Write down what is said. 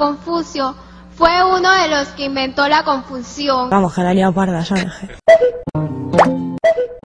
Confucio fue uno de los que inventó la confusión. Vamos, que la he liado parda, ya dejé.